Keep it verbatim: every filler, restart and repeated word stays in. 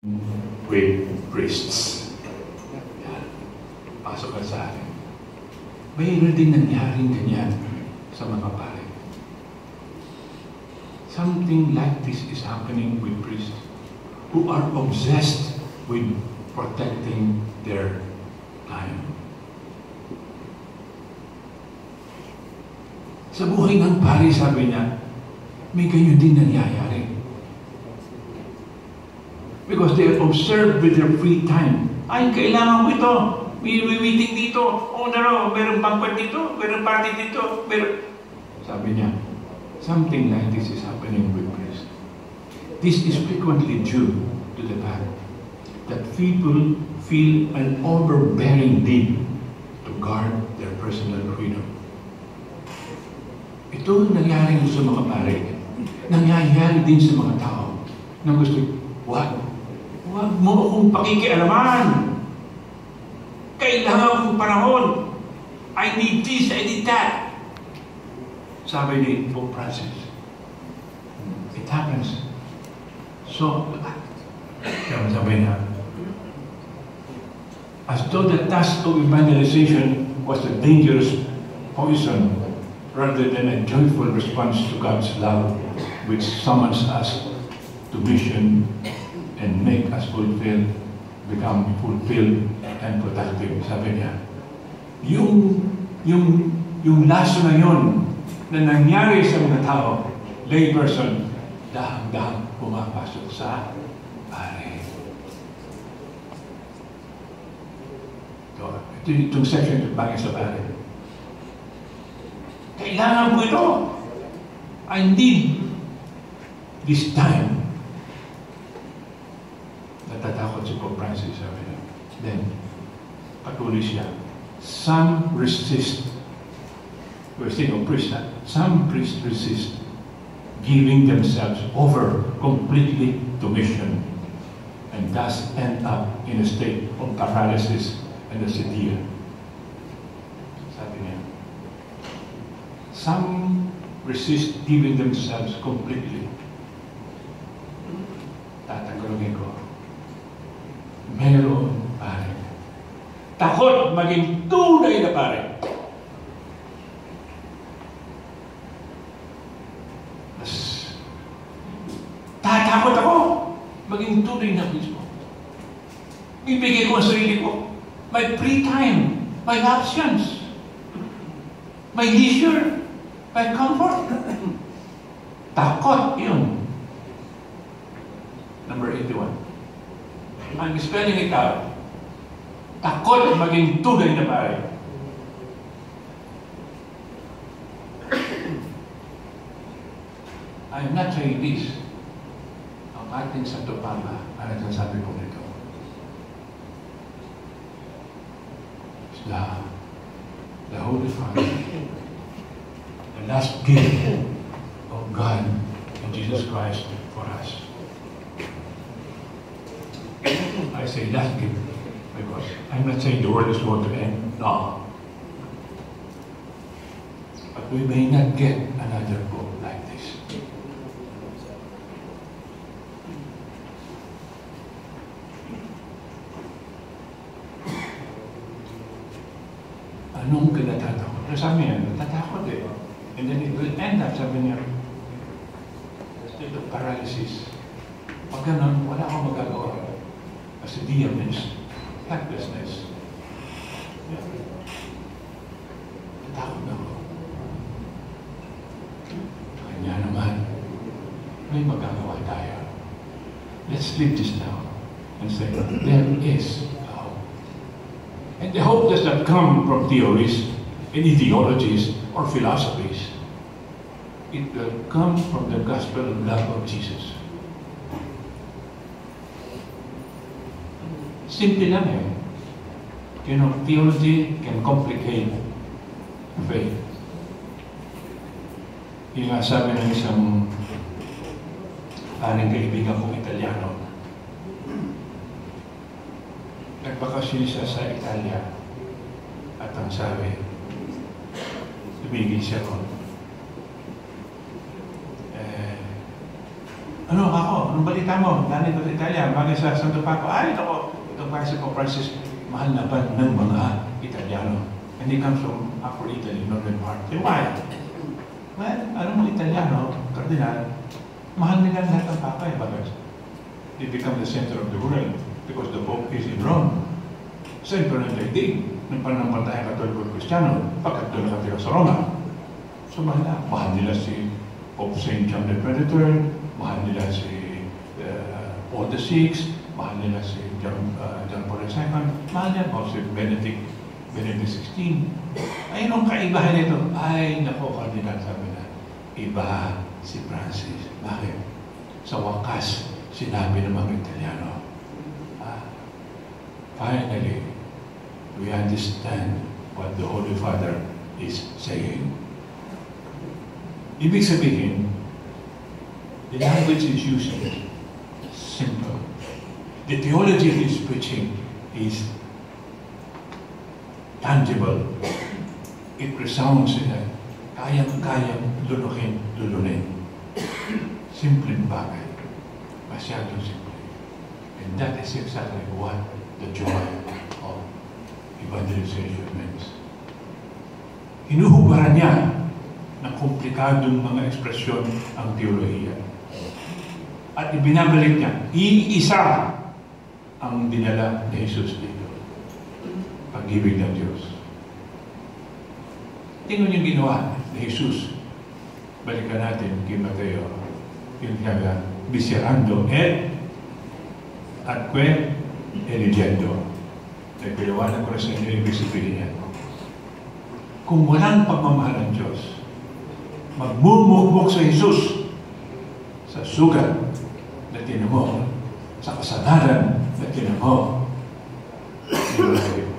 with priests. Yan. Pasok ka sa akin. Mayroon din nangyaring ganyan sa mga pare. Something like this is happening with priests who are obsessed with protecting their time. Sa buhay ng pare, sabi niya, may ganyan din nangyayari. Because they observe with their free time. Ay, kailangan ko ito. May meeting dito. Oh, no, meron banquet dito. Meron party dito. Meron... Sabi niya, something like this is happening with priests. This is frequently due to the fact that people feel an overbearing need to guard their personal freedom. Ito nangyari sa mga pare. Nangyayari din sa mga tao na gusto, wag, wag mo akong pakikialaman. Kailangan akong panahon. I need this, I need that. Sabi ni Pope Francis, it happens. So, sabi niya, as though the task of evangelization was a dangerous poison rather than a joyful response to God's love, which summons us to mission and make us fulfill, become fulfilled and productive. Sabi niya, yung, yung, yung laso na yun na nangyari sa mga tao, lay person, dahang-dahang pumapasok sa pare. Ito, ito itong section ito bagay sa pare. Kailangan ko ito. I need this time. Natatakot si Pope Francis, sabi niya. Then, patuloy siya. Some resist. We're saying of priests, some priests resist giving themselves over completely to mission and thus end up in a state of paralysis and acedia. Sabi niya. Some resist giving themselves completely. Tatanggologin ko. Meron pare. Takot maging tunay na pare. Mas tatakot ako maging tunay na mismo. Ibigay ko ang sarili ko. My free time, my options, my leisure, my comfort. Takot yun. Number eighty-one. I'm spelling it out. Takot maging tunay na pare. I'm not saying this. Ang ating Santo Papa, ano sabi ko nito? It's the, the Holy Father, the last gift of God and Jesus Christ for us. I say last gift because I'm not saying the world is going to end. No. But we may not get another book like this. Anong kinatatakot? Sabi niya, natatakot eh. And then it will end up, sabi niya, state of paralysis. Pag ganun, wala akong magagawa. Kasi diya means helplessness. Natakot na ako. Kanya naman, may magagawa tayo. Let's leave this down and say, there is a hope. And the hope does not come from theories and ideologies or philosophies. It will come from the gospel of love of Jesus. Simple lang eh. You know, theology can complicate faith. Yung nga sabi ng isang aning kaibigan kong Italiano, nagbakasyon siya sa Italia at ang sabi, tumigil siya ron. Eh, ano ako, anong balita mo? Dani ko sa Italia, bagay sa Santo Paco. Ay, ako, itong Panginoon si Pope Francis, mahal na ba ng mga Italiano? And he comes from Upper Italy, northern part. So why? Well, alam mo, Italiano, Cardinal, mahal nila lahat ng Papa eh, bakit? They become the center of the world because the Pope is in Rome. Center ng daigdig ng pananampalatayang Katoliko at Kristiyano pagkat doon nakatira sa Roma. So mahal na. Mahal nila si Pope Saint John the twenty-third, mahal nila si uh, Paul the sixth, mahal nila si John, uh, John Paul the second, mahal nila po si Benedict, Benedict the sixteenth. Ayun ang kaibahan nito. Ay, nako, Kardinal, sabi na, iba si Francis. Bakit? Sa wakas, sinabi ng mga Italiano, ah, finally, we understand what the Holy Father is saying. Ibig sabihin, the language is using simple. The theology he's preaching is tangible. It resounds in a kayang-kayang lulukin, lulunin. Simpleng bagay. Masyadong simple. And that is exactly what the joy of evangelization means. Hinuhubaran niya ng komplikadong mga ekspresyon ang teolohiya. At ibinabalik niya, iisa ang dinala ni Jesus dito. Pag-ibig ng Diyos. Tingnan yung ginawa ni Jesus. Balikan natin kay Mateo. Yung kaya, biserando et atque eligendo. Nagpiliwanan ko na sa inyo ibig sabihin niya. Kung walang pagmamahal ng Diyos, magmumugbog sa Jesus sa sugat na tinamo, sa kasalanan na tinamo, hindi